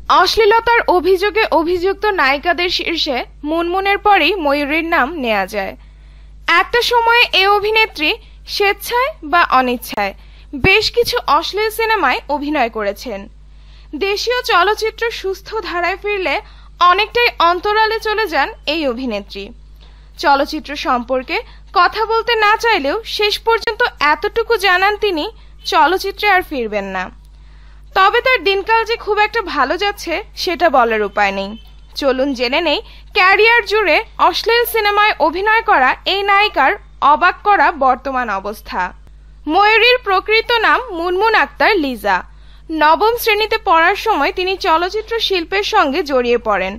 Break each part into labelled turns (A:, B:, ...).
A: অশ্লীলতার অভিযোগে অভিযুক্ত নায়িকাদের শীর্ষে মুনমুনের পরেই ময়ূরীর নাম নেওয়া যায়। একটা সময়ে এই অভিনেত্রী স্বেচ্ছায় বা অনিচ্ছায় বেশ কিছু অশ্লীল সিনেমায় অভিনয় করেছেন। দেশীয় চলচ্চিত্র সুস্থ ধারায় ফিরলে অনেকটাই অন্তরালে চলে যান এই অভিনেত্রী। চলচ্চিত্র সম্পর্কে কথা বলতে না চাইলেও শেষ পর্যন্ত এতটুকু জানান তিনি চলচ্চিত্রে আর ফিরবেন না। তবে তার দিনকাল যে খুব একটা ভালো যাচ্ছে সেটা বলার উপায় নেই। চলুন জেনে নেই ক্যারিয়ার জুড়ে অশ্লীল সিনেমায় অভিনয় করা এই নায়িকার অবাক করা বর্তমান অবস্থা। ময়ূরীর প্রকৃত নাম মুনমুন আক্তার লিজা। নবম শ্রেণীতে পড়ার সময় তিনি চলচ্চিত্র শিল্পের সঙ্গে জড়িয়ে পড়েন।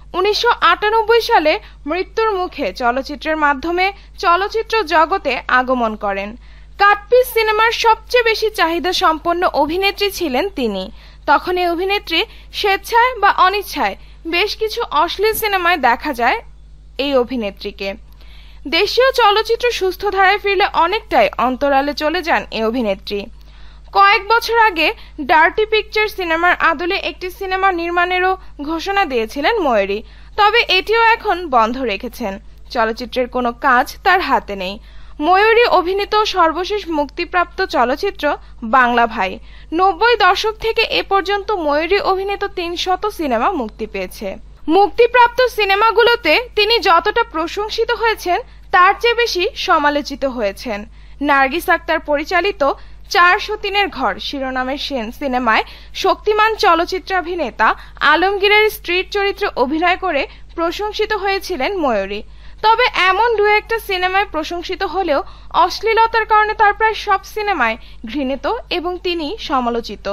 A: 1998 সালে মৃত্যুর মুখে চলচ্চিত্রের মাধ্যমে চলচ্চিত্র জগতে আগমন করেন। কাটপিস সিনেমার সবচেয়ে বেশি চাহিদা সম্পন্ন অভিনেত্রী ছিলেন তিনি। তখন এই অভিনেত্রী স্বেচ্ছায় বা অনিচ্ছায় বেশ কিছু অশ্লীল সিনেমায় দেখা যায় এই অভিনেত্রীকে। দেশীয় চলচ্চিত্র সুস্থ ধারায় ফিরলে অনেকটাই অন্তরালে চলে যান এই অভিনেত্রী। কয়েক বছর আগে ডার্টি পিকচার সিনেমার আদলে একটি সিনেমা নির্মাণেরও ঘোষণা দিয়েছিলেন ময়ূরী, তবে এটিও এখন বন্ধ রেখেছেন। চলচ্চিত্রের কোনো কাজ তার হাতে নেই। ময়ূরী অভিনীত সর্বশেষ মুক্তিপ্রাপ্ত চলচ্চিত্র বাংলা ভাই। 90 দশক থেকে এ পর্যন্ত ময়ূরী অভিনীত 300 সিনেমা মুক্তি পেয়েছে। মুক্তিপ্রাপ্ত সিনেমাগুলোতে তিনি যতটা প্রশংসিত হয়েছেন তার চেয়ে বেশি সমালোচিত হয়েছেন। নার্গিস আক্তার পরিচালিত 403 ঘর শিরোনামের সিনেমায় শক্তিমান চলচ্চিত্রাভিনেতা আলমগীরের স্ত্রীর চরিত্রে অভিনয় করে প্রশংসিত হয়েছিলেন ময়ূরী। তবে এমন দু একটা সিনেমায় প্রশংসিত হলেও অশ্লীলতার কারণে তার প্রায় সব সিনেমায় ঘৃণিত এবং তিনি সমালোচিত।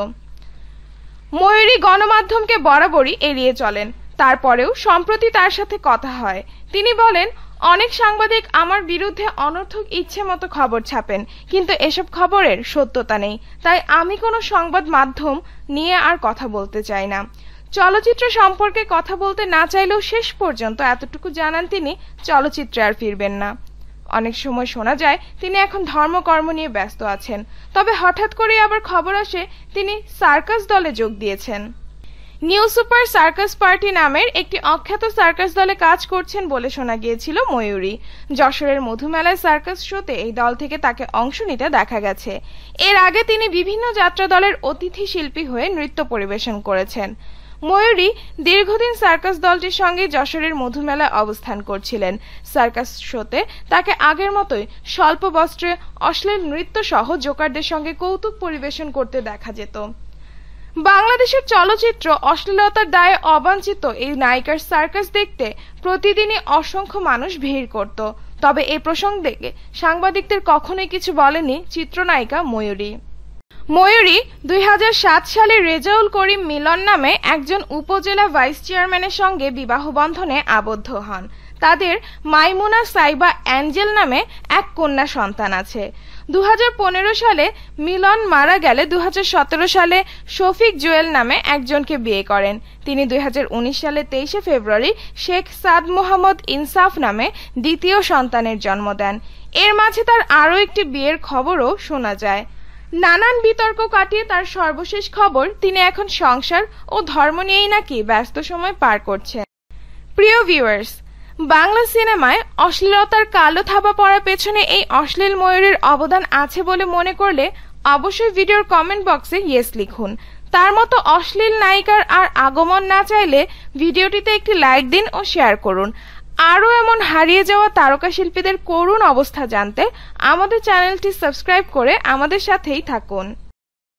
A: ময়ূরী গণমাধ্যমকে বরাবরই এড়িয়ে চলেন। তারপরেও সম্প্রতি তার সাথে কথা হয়। তিনি বলেন, অনেক সাংবাদিক আমার বিরুদ্ধে অনর্থক ইচ্ছে মতো খবর ছাপেন, কিন্তু এসব খবরের সত্যতা নেই, তাই আমি কোনো সংবাদ মাধ্যম নিয়ে আর কথা বলতে চাই না। চলচ্চিত্র সম্পর্কে কথা বলতে না চাইলেও শেষ পর্যন্ত এতটুকু জানান তিনি চলচ্চিত্রে আর ফিরবেন না। অনেক সময় শোনা যায় তিনি এখন ধর্মকর্ম নিয়ে ব্যস্ত আছেন, তবে হঠাৎ করেই আবার খবর আসে তিনি সার্কাস দলে যোগ দিয়েছেন। নিউ সুপার সার্কাস পার্টি নামের একটি অখ্যাত সার্কাস দলে কাজ করছেন বলে শোনা গিয়েছিল ময়ূরী। যশোরের মধুমেলায় সার্কাস শোতে এই দল থেকে তাকে অংশ নিতে দেখা গেছে। এর আগে তিনি বিভিন্ন যাত্রা দলের অতিথি শিল্পী হয়ে নৃত্য পরিবেশন করেছেন। ময়ূরী দীর্ঘদিন সার্কাস দলটির সঙ্গে যশোরের মধুমেলায় অবস্থান করছিলেন। সার্কাস শোতে তাকে আগের মতোই স্বল্প বস্ত্রে অশ্লীল নৃত্য সহ জোকারদের সঙ্গে কৌতুক পরিবেশন করতে দেখা যেত। বাংলাদেশের চলচ্চিত্র অশ্লীলতার দায়ে অবাঞ্ছিত এই নায়িকার সার্কাস দেখতে প্রতিদিনই অসংখ্য মানুষ ভিড় করত। তবে এই প্রসঙ্গে সাংবাদিকদের কখনোই কিছু বলেনি চিত্রনায়িকা ময়ূরী। ময়ূরী 2007 সালে রেজাউল করিম মিলন নামে একজন উপজেলা ভাইস চেয়ারম্যানের সঙ্গে বিবাহ বন্ধনে আবদ্ধ হন। তাদের মাইমুনা সাইবা অ্যাঞ্জেল নামে এক কন্যা সন্তান আছে। 2015 সালে মিলন মারা গেলে 2017 সালে শফিক জুয়েল নামে একজনকে বিয়ে করেন। তিনি 2019 সালে 23 ফেব্রুয়ারি শেখ সাদ মোহাম্মদ ইনসাফ নামে দ্বিতীয় সন্তানের জন্ম দেন। এর মাঝে তার আরও একটি বিয়ের খবরও শোনা যায়। নানান বিতর্ক কাটিয়ে তার সর্বশেষ খবর তিনি এখন সংসার ও ধর্ম নিয়েই নাকি ব্যস্ত সময় পার করছেন। প্রিয় ভিউয়ার্স, বাংলা সিনেমায় অশ্লীলতার কালো থাবা পড়ার পেছনে এই অশ্লীল ময়ূরীর অবদান আছে বলে মনে করলে অবশ্যই ভিডিওর কমেন্ট বক্সে ইয়েস লিখুন। তার মতো অশ্লীল নায়িকার আর আগমন না চাইলে ভিডিওটিতে একটি লাইক দিন ও শেয়ার করুন। আরও এমন হারিয়ে যাওয়া তারকা শিল্পীদের করুণ অবস্থা জানতে আমাদের চ্যানেলটি সাবস্ক্রাইব করে আমাদের সাথেই থাকুন।